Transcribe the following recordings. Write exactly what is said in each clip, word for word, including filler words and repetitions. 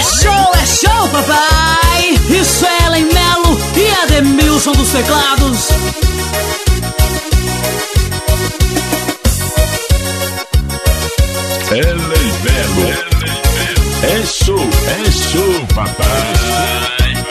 show, é show, papai. Isso é Ellen Melo e Ademilson dos teclados. Ellen Melo. É show, é show, papai.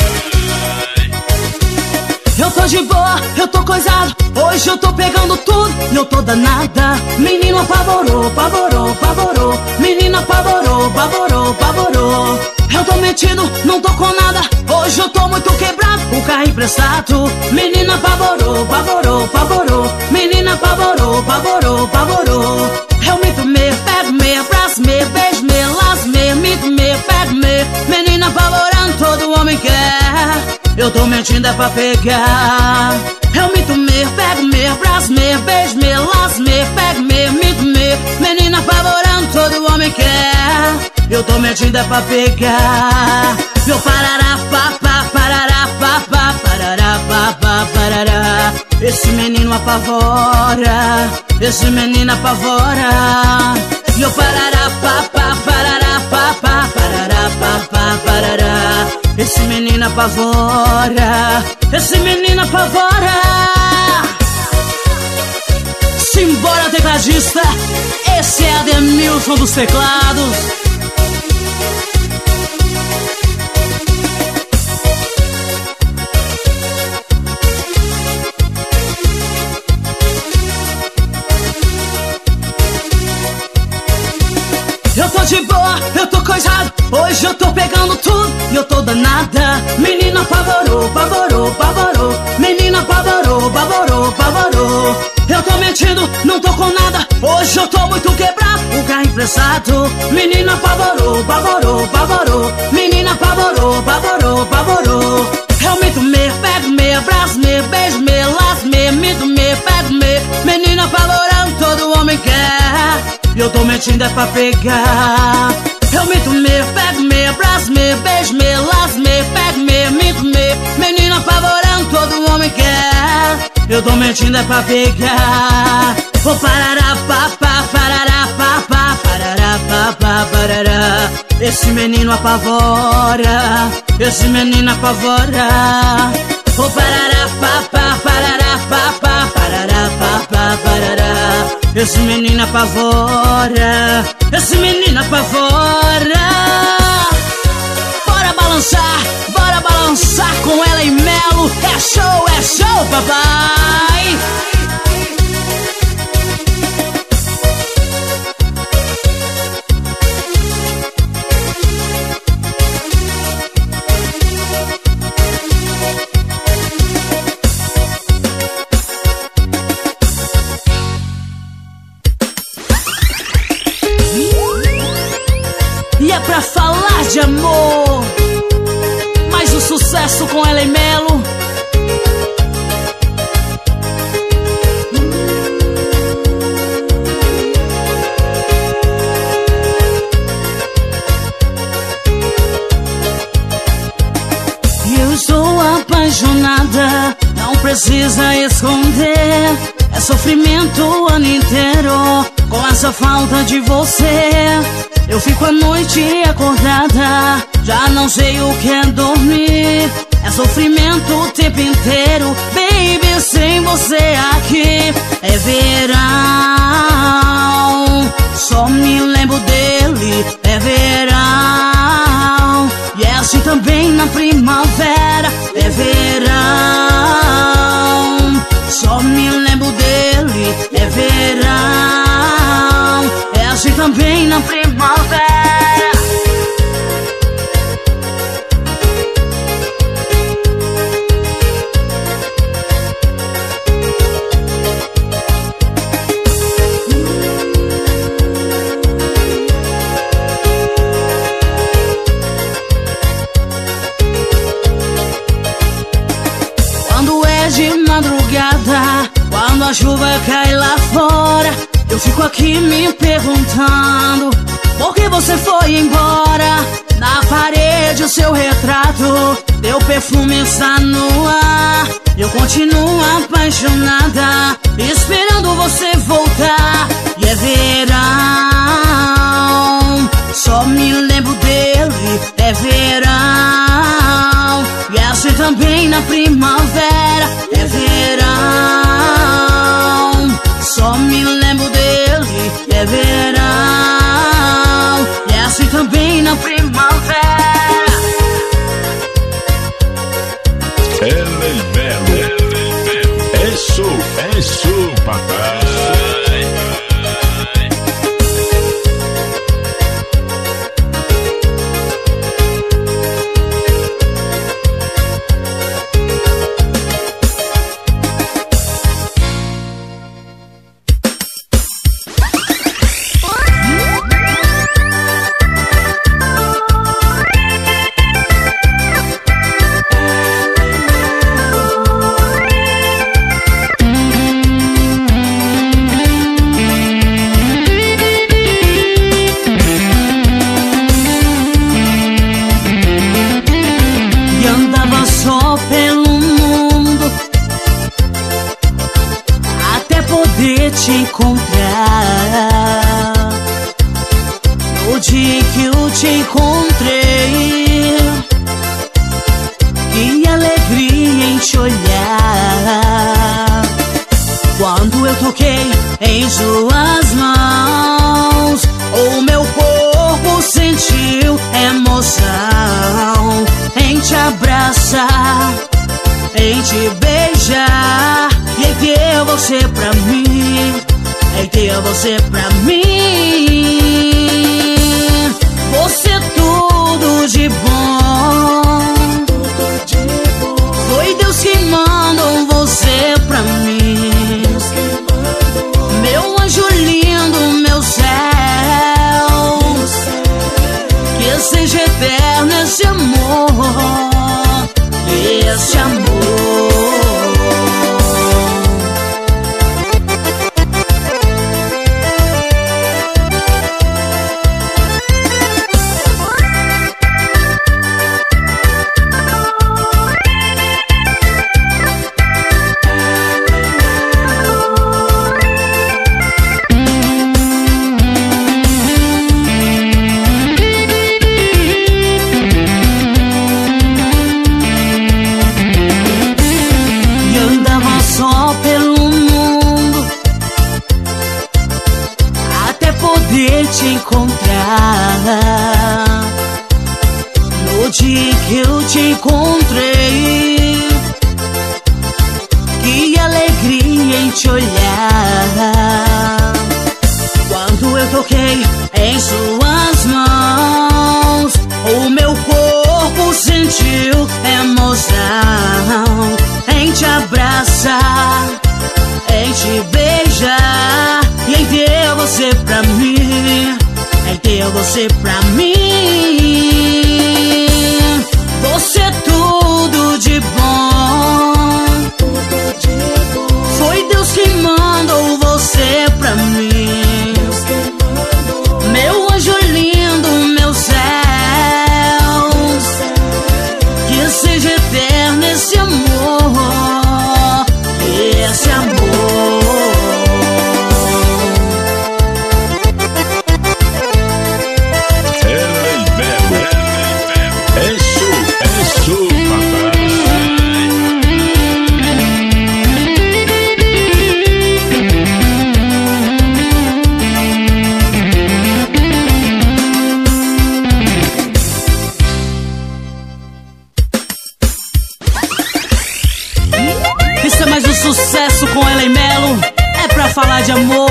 Eu tô de boa, eu tô coisado. Hoje eu tô pegando tudo e eu tô danada. Menino apavorou, apavorou, apavorou. Menina apavorou, apavorou, apavorou. Eu tô metido, não tô com nada. Hoje eu tô muito quebrado, o carro emprestado. Menina apavorou, apavorou, apavorou. Menina apavorou, apavorou, apavorou. Eu mito me, pego me, abraço me, beijo me, laço me, mito me, pego me. Menina apavorando, todo homem quer. Eu tô mentindo é pra pegar. Eu mito me, pego me, abraço me, beijo me, laço me, pego me, mito me. Menina apavorando, todo homem quer. Eu tô mentindo é pra pegar. Meu parará, papá, parará, papá, parará, papá, parará. Esse menino apavora, esse menino apavora. Meu parará, papá, parará, papá, parará, papá, parará. Esse menino apavora, esse menino apavora. Simbora, tecladista. Esse é Ademilson dos teclados. Eu tô de boa, eu tô coisado. Hoje eu tô pegando tudo e eu tô danada. Menina apavorou, apavorou, apavorou. Menina apavorou, apavorou, apavorou. Eu tô mentindo, não tô com nada. Hoje eu tô muito quebrado, o carro emprestado. Menina apavorou, apavorou, apavorou. Menina apavorou, apavorou, apavorou. Eu mito me, pego me, abraço me, beijo me, laço me, mito me, pego me. Menina apavorando, todo homem quer. Eu tô mentindo é pra pegar. Eu mito me, pego me, abraço me, beijo me, laço me, pego me, mito me. Menina apavorando, todo homem quer. Eu tô mentindo é pra pegar. Vou parará, papá, parará, papá, parará, papá, parará. Esse menino apavora, esse menino apavora. Vou parará, papá, parará, papá, parará, papá, parará. Esse menino apavora, esse menino apavora. Bora balançar, bora balançar com Ellen Melo. É show, é show, papai. E é pra falar de amor, mais um sucesso com Ellen Melo. Eu estou apaixonada, não precisa esconder. É sofrimento o ano inteiro com essa falta de você. Eu fico a noite acordada, já não sei o que é dormir. É sofrimento o tempo inteiro, baby, sem você aqui. É verão, só me lembro dele. É verão, e é assim também na primavera. É verão, só me lembro dele. É verão, é assim também na primavera. Quando é de madrugada, quando a chuva cai lá fora, eu fico aqui me perguntando por que você foi embora. Na parede o seu retrato, teu perfume está no ar. Eu continuo apaixonada, esperando você voltar. E é verão, só me lembro dele. É verão, também na primavera, é verão. Só me lembro dele, é verão. E assim também na primavera. Ela é belo, é show, é show, papai. Te encontrar no dia que eu te encontrei, que alegria em te olhar. Quando eu toquei em suas mãos, o meu corpo sentiu emoção em te abraçar, em te beijar e em ter você pra mim, em ter você pra mim. Você é tudo de bom, foi Deus que mandou você pra mim. Meu anjo lindo, meu céu, que seja eterno esse amor, esse amor. Te encontrar no dia que eu te encontrei, que alegria em te olhar. Quando eu toquei em suas mãos, o meu corpo sentiu emoção em te abraçar, em te beijar e em ter você pra mim, em ter você pra mim. Você é tudo de bom, foi Deus que mandou você pra mim. Meu anjo lindo, meu céu, que seja eterno esse amor, esse amor. Isso é mais um sucesso com Ellen Melo, é pra falar de amor.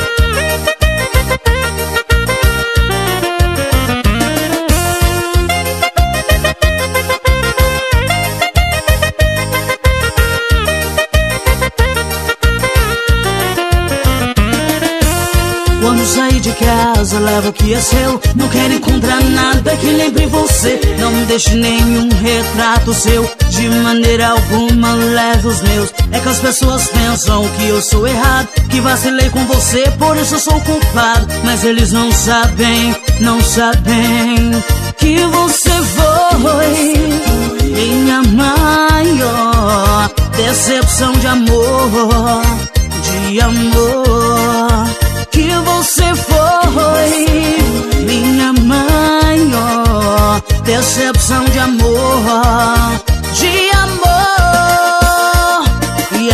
Quando sair de casa, leva o que é seu. Não quero encontrar nada que lembre você. Não me deixe nenhum retrato seu, de maneira alguma leve os meus. É que as pessoas pensam que eu sou errado, que vacilei com você, por isso eu sou culpado. Mas eles não sabem, não sabem que você foi minha maior decepção de amor, de amor. Que você foi minha maior decepção de amor, de amor.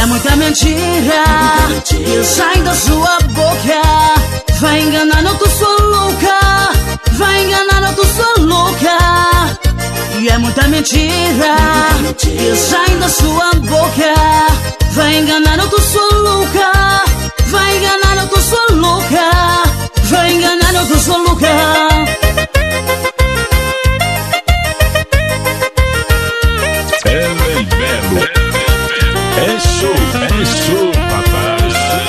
é muita mentira que sai da sua boca. Vai enganando, tu sua louca. Vai enganando, tu sua louca. E é muita mentira que sai da sua boca. Vai enganando, tu sua louca. Vai enganando, tu sua louca. Vai enganando, tu sua louca. Ellen Melo. É show, é show, papai.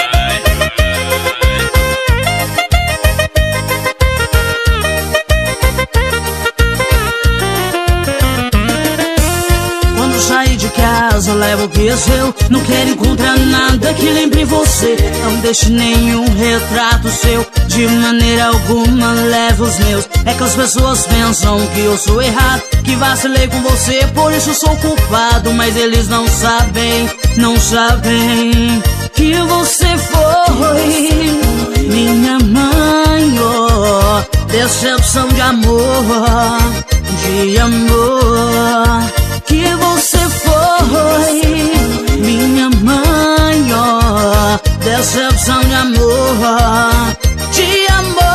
Quando sair de casa, levo o que é seu. Não quero encontrar nada que lembre você. Não deixe nenhum retrato seu. De maneira alguma leve os meus. É que as pessoas pensam que eu sou errado, que vacilei com você, por isso sou culpado. Mas eles não sabem, não sabem que você foi minha mãe, oh, decepção de amor, de amor. Que você foi minha mãe, oh, decepção de amor, de amor.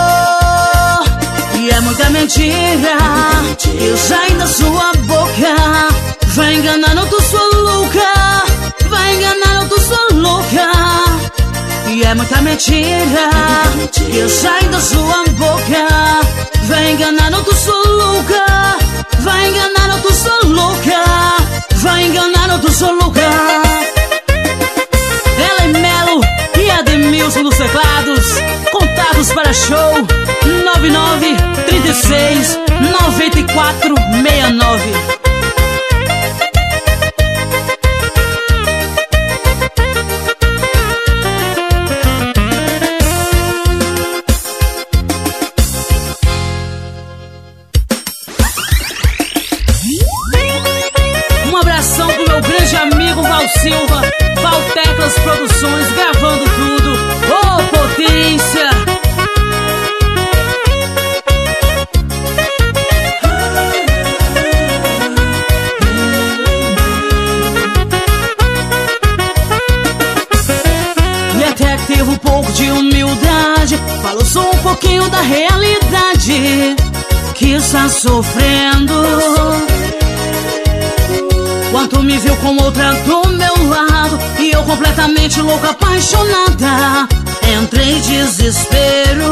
E é muita mentira que sai da sua boca. Vai enganando, tu sua louca. Vai enganando, tu sua louca. E é muita mentira que sai da sua boca. Vai enganando, tu sua louca. Vai enganando, tu sua louca. Vai enganando, tu sua louca. Ellen Melo e Ademilson dos teclados. Contatos para show nove nove, trinta e seis, noventa e quatro, sessenta e nove. Um abração pro meu grande amigo Val Silva, Val Teclas Produções, gravando tudo. Ô, oh, potência! E até que teve um pouco de humildade, falou só um pouquinho da realidade que está sofrendo. Quanto me viu com outra do meu lado, e eu completamente louca, apaixonada. Entrei em desespero.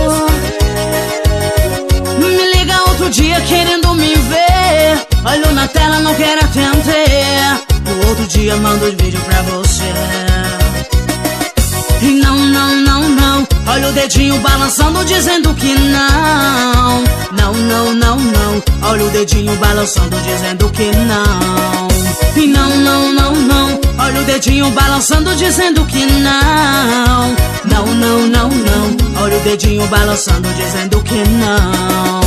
Me liga outro dia querendo me ver. Olho na tela, não quero atender. No outro dia mando os vídeos pra você. E não, não, não, não. Olha o dedinho balançando dizendo que não. Não, não, não, não. Olha o dedinho balançando dizendo que não. E não, não, não, não. Olha o dedinho balançando dizendo que não. Não, não, não, não. Olha o dedinho balançando dizendo que não.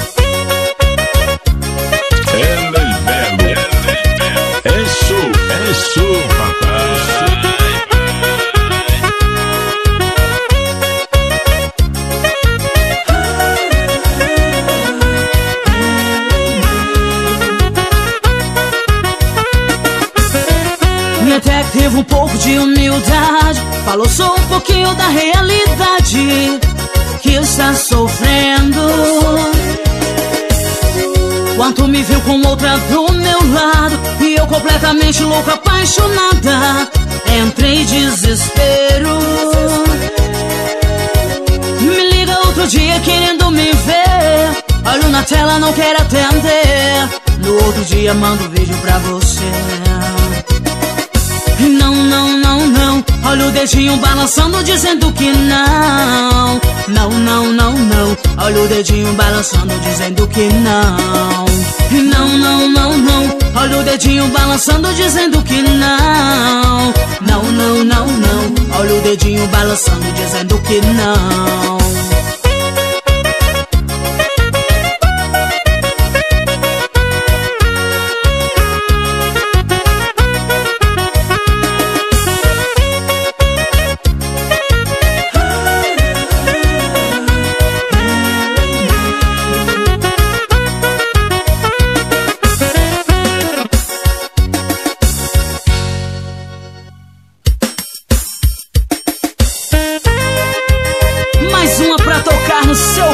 Ellen Melo. É show, é show, papai. Até que teve um pouco de humildade, falou só um pouquinho da realidade que está sofrendo. Quanto me viu com outra do meu lado, e eu completamente louca, apaixonada. Entrei em desespero. Me liga outro dia querendo me ver. Olho na tela, não quero atender. No outro dia mando um vídeo pra você. Não, não, não, não. Olha o dedinho balançando dizendo que não. Não, não, não, não. Olha o dedinho balançando dizendo que não. Não, não, não, não. Olha o dedinho balançando dizendo que não. Não, não, não, não. Olha o dedinho balançando dizendo que não.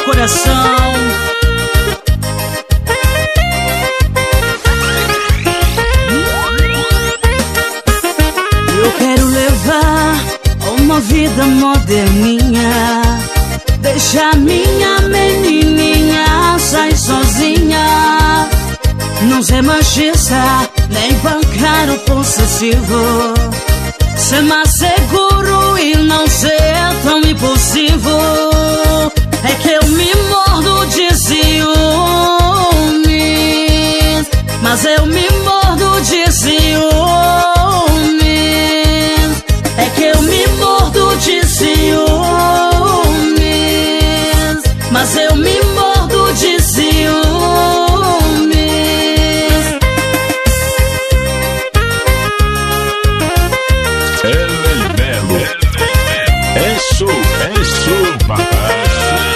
coração. Eu quero levar uma vida moderninha, deixar minha menininha sair sozinha, não ser machista, nem bancário possessivo, ser mais seguro e não ser tão impulsivo. É que eu me mordo de ciúmes, mas eu me mordo de ciúmes. É que eu me mordo de ciúmes, mas eu me mordo de ciúmes. Ellen Melo, é show, é show, papai.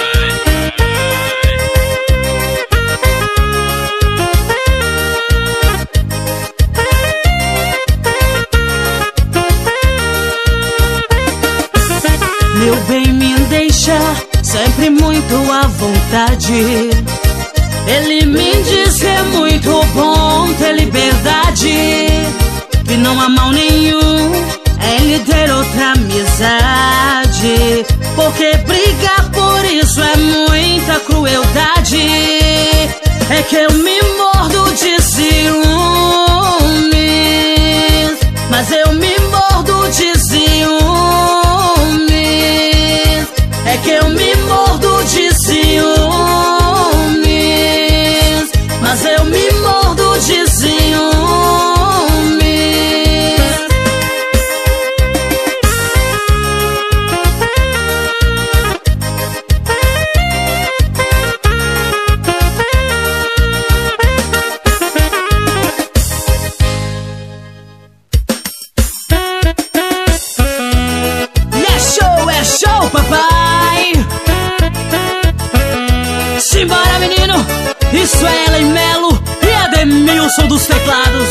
Meu bem, me deixa sempre muito à vontade. Ele me diz que é muito bom ter liberdade, que não há mal nenhum em lhe ter outra amizade, porque brigar por isso é muita crueldade. É que eu me mordo de ciúmes, mas eu me mordo de ciúmes. É que eu me mordo de ciúmes, mas eu me mordo de ciúmes. Papai, simbora menino, isso é Ellen Melo e Ademilson dos teclados.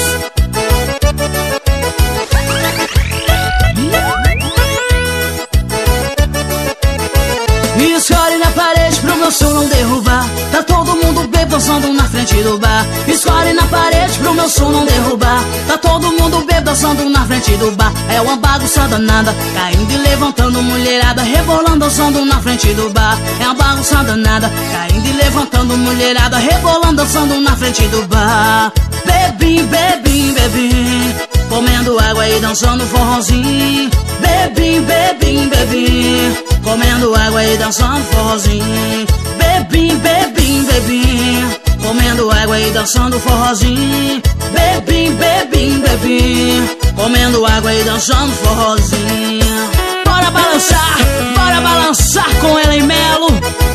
Escolhe na parede pro meu som não derrubar, tá todo mundo bêbado dançando na frente do bar. Escolhe na parede pro meu som não derrubar, tá todo mundo bêbado dançando na frente do bar. É uma bagunça danada, caindo e levantando, mulherada rebolando, dançando na frente do bar. É uma bagunça danada, caindo e levantando, mulherada rebolando, dançando na frente do bar. Bebim, bebim, bebim, comendo água e dançando forrozinho. Bebim, bebim, bebim, comendo água e dançando forrozinho. Bebim, bebim, bebim, comendo água e dançando forrozinho. Bebim, bebim, bebim, comendo água e dançando forrozinho. Bora balançar, bora balançar com Ellen Melo.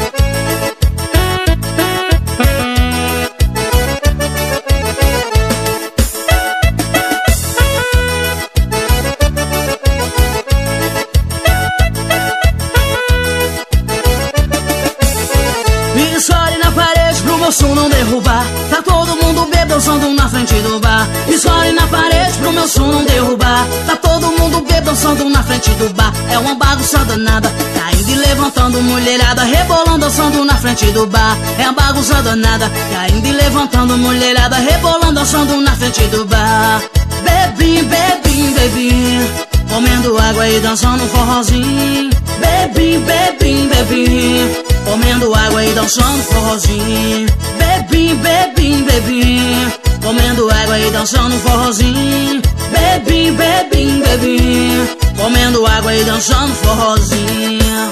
Escolhe na parede pro meu som não derrubar, tá todo mundo bêbado dançando na frente do bar. Escolhe na parede pro meu som não derrubar, tá todo mundo bêbado dançando na frente do bar. É uma bagunça danada, caindo e levantando, mulherada rebolando, dançando na frente do bar. É uma bagunça danada, caindo e levantando, mulherada rebolando, dançando na frente do bar. Bebim, bebim, bebim, comendo água e dançando forrozinho. Bebim, bebim, bebim, comendo água e dançando forrozinho. Bebim, bebim, bebim, comendo água e dançando forrozinho. Bebim, bebim, bebim, comendo água e dançando forrozinho.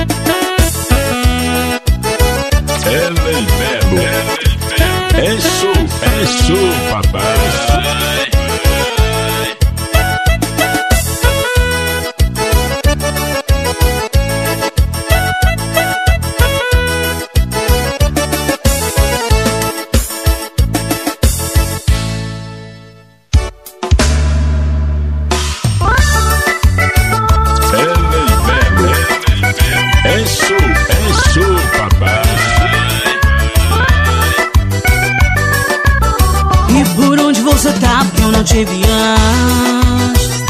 Ellen Melo, é show, é show, papai. Você tá porque eu não te vi antes,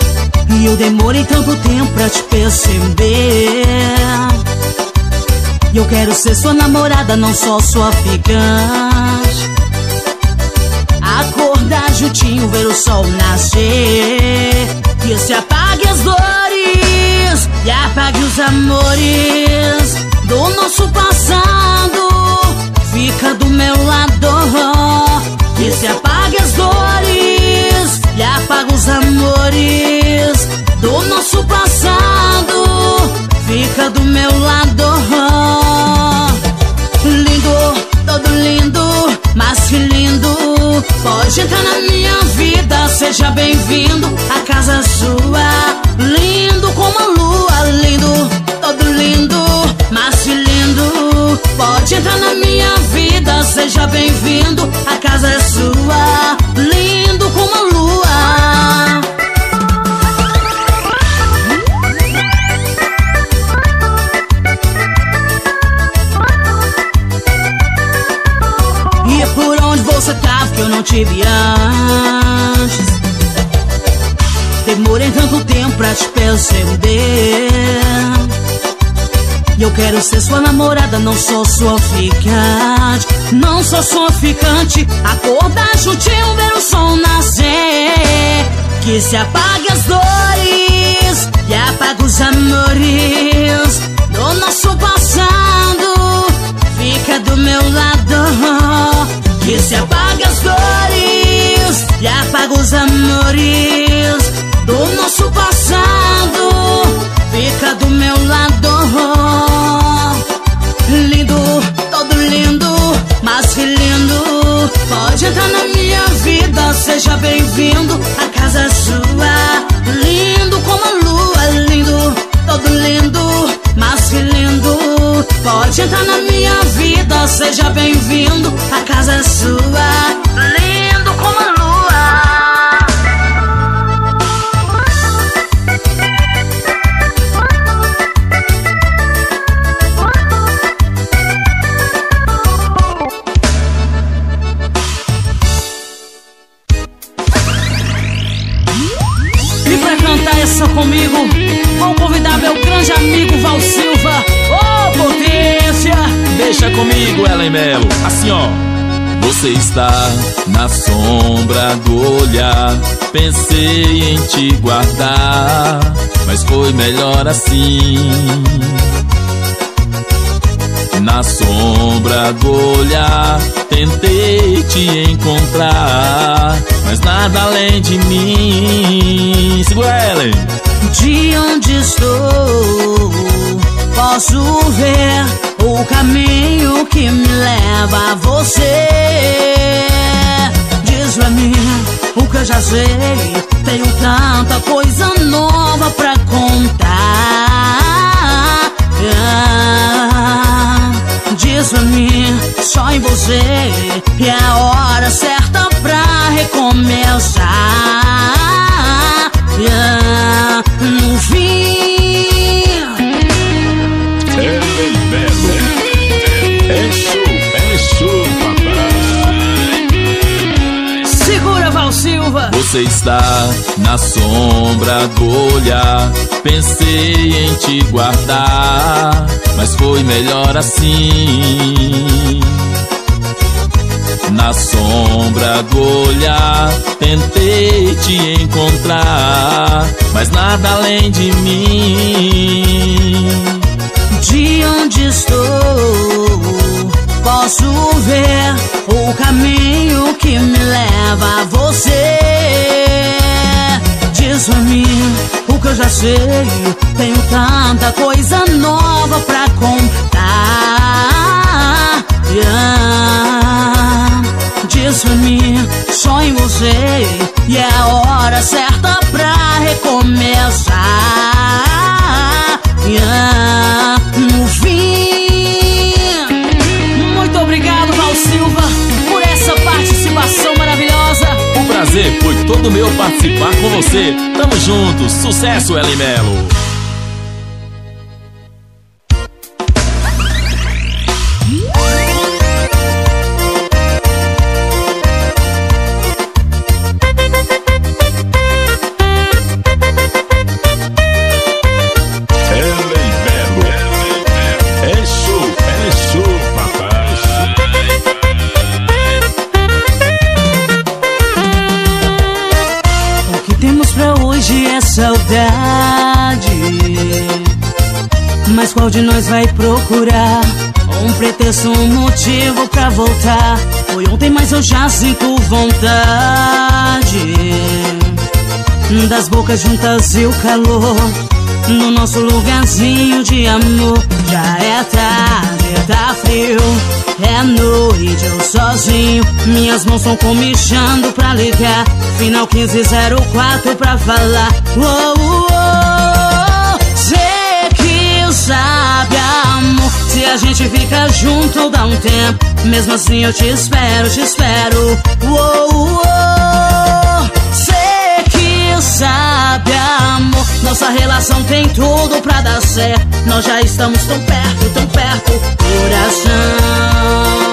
e eu demorei tanto tempo pra te perceber. E eu quero ser sua namorada, não só sua ficante. Acordar juntinho, ver o sol nascer, que se apague as dores e apague os amores do nosso passado. Fica do meu lado, que se apague as dores e apague os amores do nosso passado. Fica do meu lado. Lindo, todo lindo, mas que lindo. Pode entrar na minha vida, seja bem-vindo. A casa é sua, lindo como a lua. Lindo, todo lindo, mas que lindo. Pode entrar na minha vida, seja bem-vindo. A casa é sua, lindo como a lua. E por onde você tava que eu não te vi antes? Demorei tanto tempo pra te perceber. E eu quero ser sua namorada, não sou sua ficante. Não sou sua ficante. Acordar juntinho, ver o sol nascer, que se apague as dores e apague os amores do nosso passado. Fica do meu lado, que se apague as dores e apague os amores do nosso passado. Fica do meu lado. Lindo, todo lindo, mas que lindo. Pode entrar na minha vida, seja bem-vindo. A casa é sua, lindo como a lua. Lindo, todo lindo, mas que lindo. Pode entrar na minha vida, seja bem-vindo. A casa é sua, lindo como a lua. E pra cantar essa comigo, vou convidar meu grande amigo Val Silva. Ô, oh, potência! Deixa comigo, Ellen Melo. Assim, ó. Você está na sombra do olhar. Pensei em te guardar, mas foi melhor assim. Na sombra do olhar tentei te encontrar, mas nada além de mim. Segura, Ellen. De onde estou, posso ver o caminho que me leva a você. Diz pra mim o que eu já sei, tenho tanta coisa nova pra contar. Ah, diz pra mim, só em você é a hora certa pra recomeçar. Ah, no fim, Ellen Melo. É show, é show, papai. segura, Val Silva. Você está na sombra do olhar. Pensei em te guardar, mas foi melhor assim. Na sombra do olhar tentei te encontrar, mas nada além de mim. De onde estou, posso ver o caminho que me leva a você. Diz pra mim o que eu já sei, tenho tanta coisa nova pra contar. Yeah. Diz pra mim, só em você e é a hora certa pra recomeçar. Yeah. No fim, muito obrigado, Val Silva, por essa participação maravilhosa. O prazer foi todo meu participar com você. Tamo junto, sucesso, Ellen Melo. Ellen Melo. É show, é saudade. Mas qual de nós vai procurar um pretexto, um motivo pra voltar? Foi ontem, mas eu já sinto vontade das bocas juntas e o calor no nosso lugarzinho de amor. Já é tarde, tá frio, é noite, eu sozinho. Minhas mãos estão comichando pra ligar. Final quinze zero quatro pra falar. Uou, uou, cê que sabe, amor, se a gente fica junto ou dá um tempo. Mesmo assim eu te espero, te espero. Uou, uou, cê que sabe, amor, nossa relação tem tudo pra dar certo. Nós já estamos tão perto, tão perto, coração.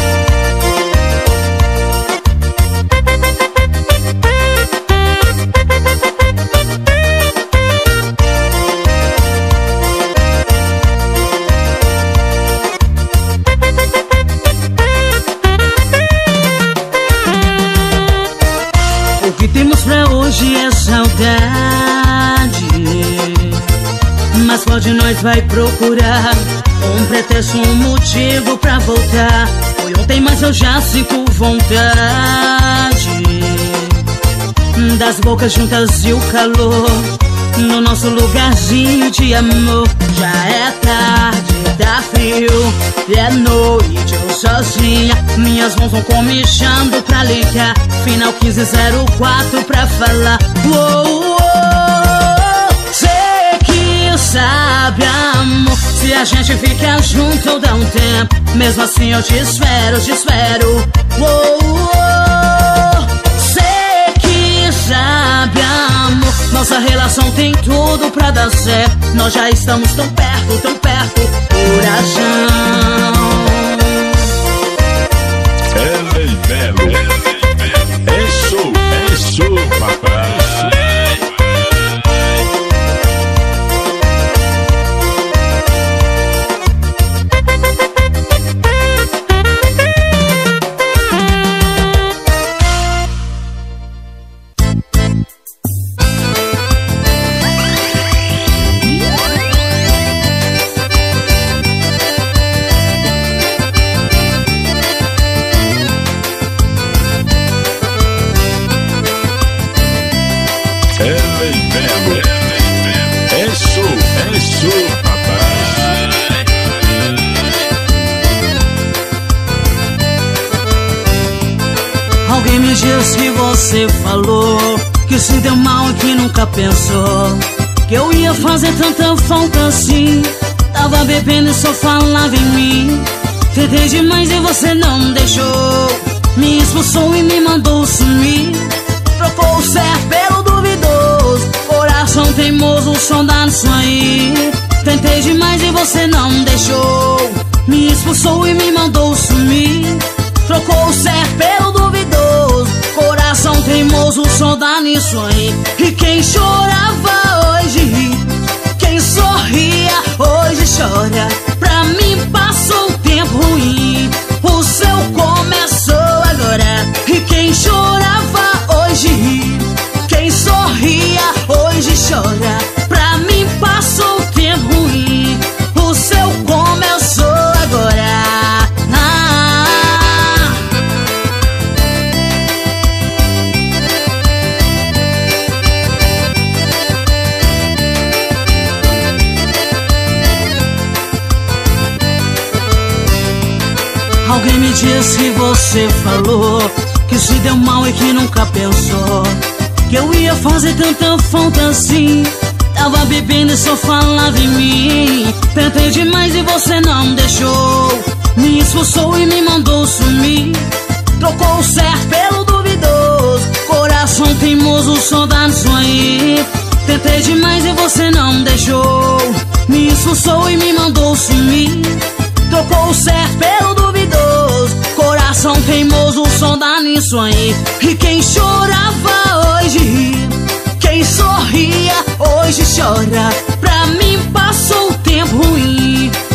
O que temos pra hoje é saudade. Mas qual de nós vai procurar um pretexto, um motivo pra voltar? Foi ontem, mas eu já sinto vontade das bocas juntas e o calor no nosso lugarzinho de amor. Já é tarde, tá frio, é noite, eu sozinha. Minhas mãos vão comichando pra ligar. Final quinze zero quatro pra falar. Uou, uou, cê que sabe, amor, se a gente fica junto ou dá um tempo. Mesmo assim eu te espero, te espero. Uou, uou, cê que sabe, amor, nossa relação tem tudo pra dar certo. Nós já estamos tão perto, tão perto, coração. Elimelo, isso, isso, papai. Elimelo, isso, isso, papai. Alguém me disse que você falou que se deu mal e que nunca pensou que eu ia fazer tanta falta assim. Tava bebendo e só falava em mim. Tentei demais e você não deixou. Me expulsou e me mandou sumir. Trocou o certo pelo duvidoso. Coração teimoso, sondado isso aí. Tentei demais e você não deixou. Me expulsou e me mandou sumir. Trocou o certo pelo duvidoso. Coração teimoso, sondado isso aí. E quem chorava hoje ri, quem sorria hoje chora. Pra mim passou um tempo ruim, o seu começou agora. E quem chorava hoje ri, quem sorria hoje chora. Pra mim passou um tempo ruim, o seu começou agora. Ah. Alguém me disse que você falou que se deu mal e que nunca pensou que eu ia fazer tanta falta assim. Tava bebendo e só falava em mim. Tentei demais e você não deixou. Me expulsou e me mandou sumir. Trocou o certo pelo duvidoso. Coração teimoso, sondado isso aí. Tentei demais e você não deixou. Me expulsou e me mandou sumir. Trocou o certo pelo duvidoso. Coração teimoso, sondado nisso aí. E quem chorava hoje ri, quem sorria hoje chora. Pra mim passou o tempo ruim,